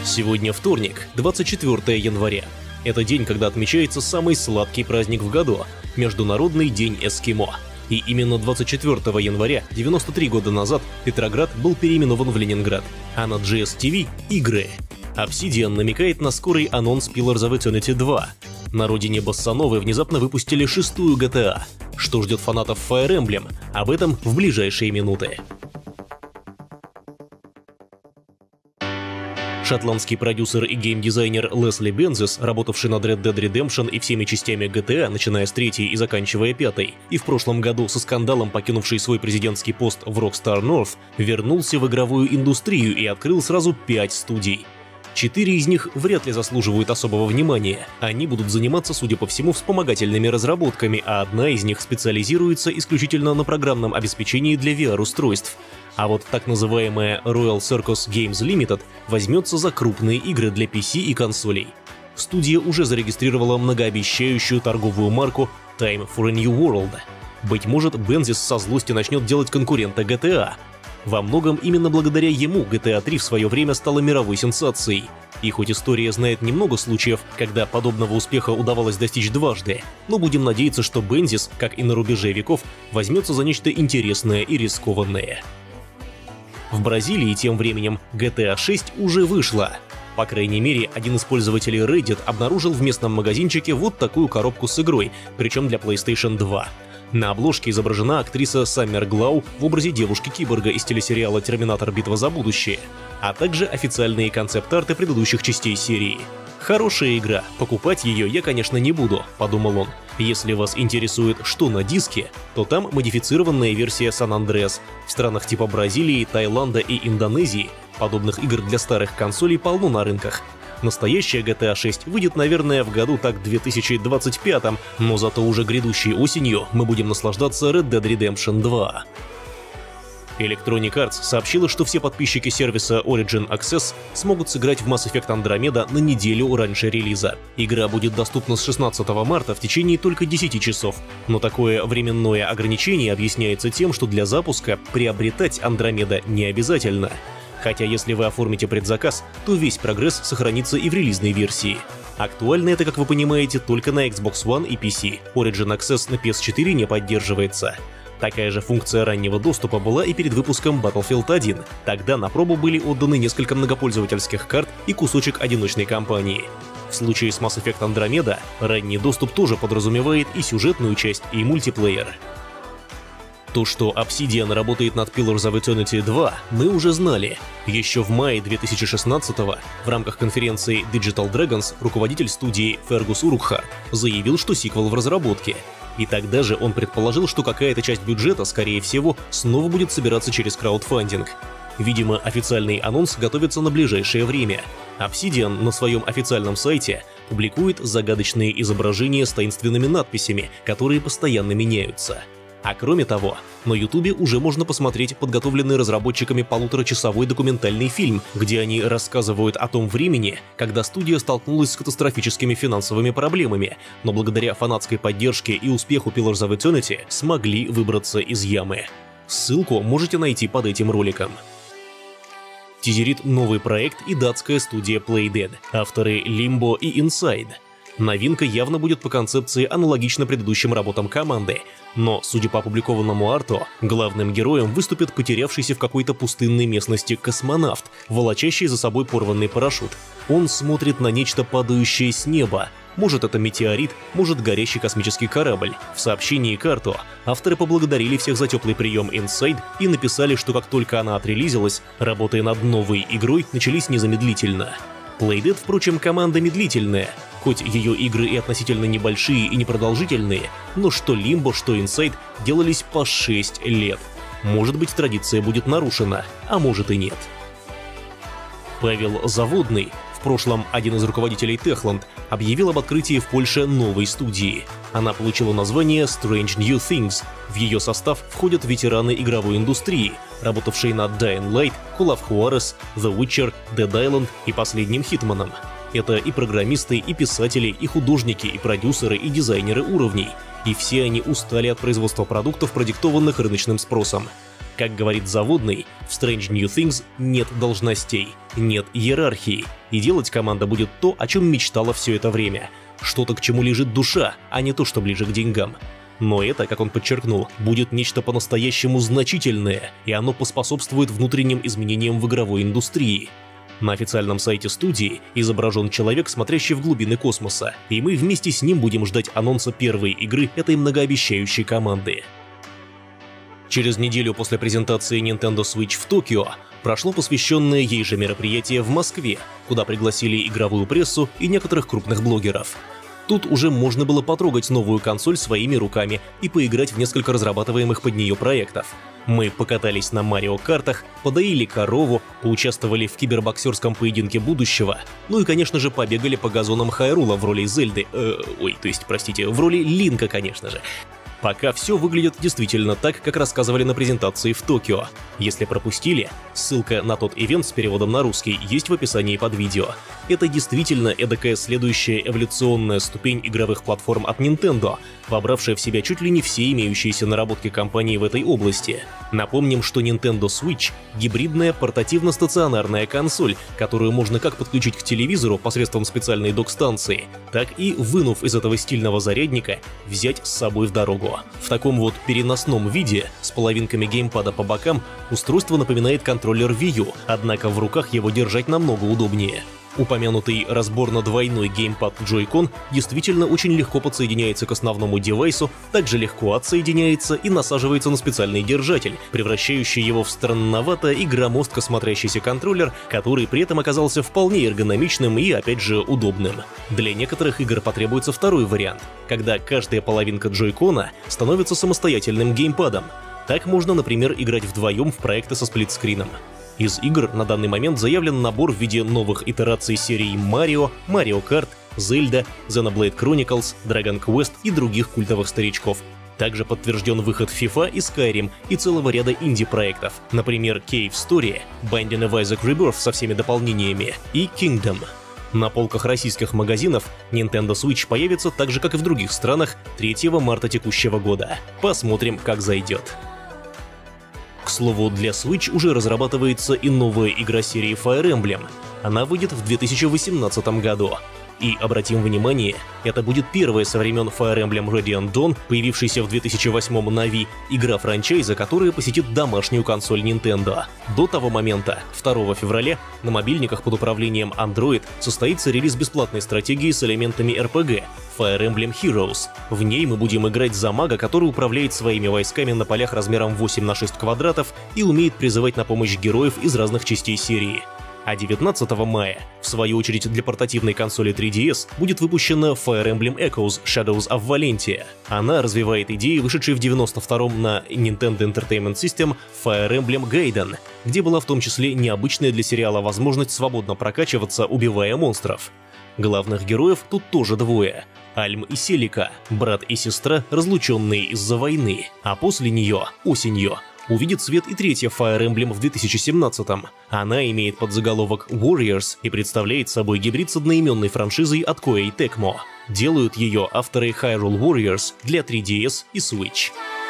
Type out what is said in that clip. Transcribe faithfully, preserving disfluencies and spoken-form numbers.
Сегодня вторник, двадцать четвёртое января. Это день, когда отмечается самый сладкий праздник в году – Международный день эскимо. И именно двадцать четвёртого января, девяносто три года назад, Петроград был переименован в Ленинград, а на джи эс ти ви – игры. Obsidian намекает на скорый анонс Pillars of Eternity два. На родине Боссановы внезапно выпустили шестую джи ти эй. Что ждет фанатов Fire Emblem? Об этом в ближайшие минуты. Шотландский продюсер и геймдизайнер Лесли Бензис, работавший над Red Dead Redemption и всеми частями джи ти эй, начиная с третьей и заканчивая пятой, и в прошлом году со скандалом покинувший свой президентский пост в Rockstar North, вернулся в игровую индустрию и открыл сразу пять студий. Четыре из них вряд ли заслуживают особого внимания. Они будут заниматься, судя по всему, вспомогательными разработками, а одна из них специализируется исключительно на программном обеспечении для ви ар-устройств. А вот так называемая Royal Circus Games Limited возьмется за крупные игры для пи си и консолей. Студия уже зарегистрировала многообещающую торговую марку Time for a New World. Быть может, Бензис со злости начнет делать конкурента джи ти эй. Во многом именно благодаря ему джи ти эй три в свое время стала мировой сенсацией. И хоть история знает немного случаев, когда подобного успеха удавалось достичь дважды, но будем надеяться, что Бензис, как и на рубеже веков, возьмется за нечто интересное и рискованное. В Бразилии тем временем джи ти эй шесть уже вышла. По крайней мере, один из пользователей Reddit обнаружил в местном магазинчике вот такую коробку с игрой, причем для PlayStation два. На обложке изображена актриса Саммер Глау в образе девушки-киборга из телесериала «Терминатор. Битва за будущее», а также официальные концепт-арты предыдущих частей серии. «Хорошая игра, покупать ее я, конечно, не буду», — подумал он. Если вас интересует, что на диске, то там модифицированная версия San Andreas. В странах типа Бразилии, Таиланда и Индонезии подобных игр для старых консолей полно на рынках. Настоящая джи ти эй шесть выйдет, наверное, в году так две тысячи двадцать пятом, но зато уже грядущей осенью мы будем наслаждаться Red Dead Redemption два. Electronic Arts сообщила, что все подписчики сервиса Origin Access смогут сыграть в Mass Effect Andromeda на неделю раньше релиза. Игра будет доступна с шестнадцатого марта в течение только десяти часов, но такое временное ограничение объясняется тем, что для запуска приобретать Andromeda не обязательно. Хотя если вы оформите предзаказ, то весь прогресс сохранится и в релизной версии. Актуально это, как вы понимаете, только на Xbox One и пи си. Origin Access на пи эс четыре не поддерживается. Такая же функция раннего доступа была и перед выпуском Battlefield один. Тогда на пробу были отданы несколько многопользовательских карт и кусочек одиночной кампании. В случае с Mass Effect Andromeda ранний доступ тоже подразумевает и сюжетную часть, и мультиплеер. То, что Obsidian работает над Pillars of Eternity два, мы уже знали. Еще в мае две тысячи шестнадцатого в рамках конференции Digital Dragons руководитель студии Фергус Урукхарт заявил, что сиквел в разработке. И тогда же он предположил, что какая-то часть бюджета, скорее всего, снова будет собираться через краудфандинг. Видимо, официальный анонс готовится на ближайшее время. Obsidian на своем официальном сайте публикует загадочные изображения с таинственными надписями, которые постоянно меняются. А кроме того, на Ютубе уже можно посмотреть подготовленный разработчиками полуторачасовой документальный фильм, где они рассказывают о том времени, когда студия столкнулась с катастрофическими финансовыми проблемами, но благодаря фанатской поддержке и успеху Pillars of Eternity смогли выбраться из ямы. Ссылку можете найти под этим роликом. Тизерит новый проект и датская студия Playdead, авторы Limbo и Inside. Новинка явно будет по концепции аналогично предыдущим работам команды, но, судя по опубликованному арту, главным героем выступит потерявшийся в какой-то пустынной местности космонавт, волочащий за собой порванный парашют. Он смотрит на нечто падающее с неба. Может, это метеорит, может, горящий космический корабль. В сообщении к арту авторы поблагодарили всех за теплый прием Inside и написали, что как только она отрелизилась, работы над новой игрой начались незамедлительно. Playdead, впрочем, команда медлительная. Хоть ее игры и относительно небольшие и непродолжительные, но что Limbo, что Inside делались по шесть лет. Может быть, традиция будет нарушена, а может и нет. Павел Заводный, в прошлом один из руководителей Techland, объявил об открытии в Польше новой студии. Она получила название Strange New Things. В ее состав входят ветераны игровой индустрии, работавшие над Dying Light, Call of Juarez, The Witcher, Dead Island и последним Хитманом. Это и программисты, и писатели, и художники, и продюсеры, и дизайнеры уровней. И все они устали от производства продуктов, продиктованных рыночным спросом. Как говорит Заводный, в Strange New Things нет должностей, нет иерархии, и делать команда будет то, о чем мечтала все это время. Что-то, к чему лежит душа, а не то, что ближе к деньгам. Но это, как он подчеркнул, будет нечто по-настоящему значительное, и оно поспособствует внутренним изменениям в игровой индустрии. На официальном сайте студии изображен человек, смотрящий в глубины космоса, и мы вместе с ним будем ждать анонса первой игры этой многообещающей команды. Через неделю после презентации Nintendo Switch в Токио прошло посвященное ей же мероприятие в Москве, куда пригласили игровую прессу и некоторых крупных блогеров. Тут уже можно было потрогать новую консоль своими руками и поиграть в несколько разрабатываемых под нее проектов. Мы покатались на Марио Картах, подоили корову, поучаствовали в кибербоксерском поединке будущего, ну и, конечно же, побегали по газонам Хайрула в роли Зельды, э, ой, то есть, простите, в роли Линка, конечно же. Пока все выглядит действительно так, как рассказывали на презентации в Токио. Если пропустили, ссылка на тот ивент с переводом на русский есть в описании под видео. Это действительно эдакая следующая эволюционная ступень игровых платформ от Nintendo, вобравшая в себя чуть ли не все имеющиеся наработки компании в этой области. Напомним, что Nintendo Switch — гибридная портативно-стационарная консоль, которую можно как подключить к телевизору посредством специальной док-станции, так и, вынув из этого стильного зарядника, взять с собой в дорогу. В таком вот переносном виде, с половинками геймпада по бокам, устройство напоминает контроллер Wii U, однако в руках его держать намного удобнее. Упомянутый разборно-двойной геймпад Joy-Con действительно очень легко подсоединяется к основному девайсу, также легко отсоединяется и насаживается на специальный держатель, превращающий его в странновато и громоздко смотрящийся контроллер, который при этом оказался вполне эргономичным и, опять же, удобным. Для некоторых игр потребуется второй вариант, когда каждая половинка Joy-Con становится самостоятельным геймпадом. Так можно, например, играть вдвоем в проекты со сплитскрином. Из игр на данный момент заявлен набор в виде новых итераций серий Марио, Марио Карт, Зельда, Xenoblade Chronicles, Dragon Quest и других культовых старичков. Также подтвержден выход FIFA и Skyrim и целого ряда инди-проектов, например, Cave Story, Binding of Isaac Rebirth со всеми дополнениями и Kingdom. На полках российских магазинов Nintendo Switch появится так же, как и в других странах, третьего марта текущего года. Посмотрим, как зайдет. К слову, для Switch уже разрабатывается и новая игра серии Fire Emblem. Она выйдет в две тысячи восемнадцатом году. И, обратим внимание, это будет первая со времен Fire Emblem Radiant Dawn, появившаяся в две тысячи восьмом на Wii, игра франчайза, которая посетит домашнюю консоль Nintendo. До того момента, второго февраля, на мобильниках под управлением Android состоится релиз бесплатной стратегии с элементами эр пи джи Fire Emblem Heroes. В ней мы будем играть за мага, который управляет своими войсками на полях размером восемь на шесть квадратов и умеет призывать на помощь героев из разных частей серии. А девятнадцатого мая, в свою очередь для портативной консоли три ди эс, будет выпущена Fire Emblem Echoes Shadows of Valentia. Она развивает идеи, вышедшие в девяносто втором на Nintendo Entertainment System Fire Emblem Gaiden, где была в том числе необычная для сериала возможность свободно прокачиваться, убивая монстров. Главных героев тут тоже двое. Альм и Селика, брат и сестра, разлученные из-за войны, а после нее, осенью, увидит свет и третья Fire Emblem в две тысячи семнадцатом. Она имеет подзаголовок Warriors и представляет собой гибрид с одноименной франшизой от Koei Tecmo. Делают ее авторы Hyrule Warriors для три ди эс и Switch.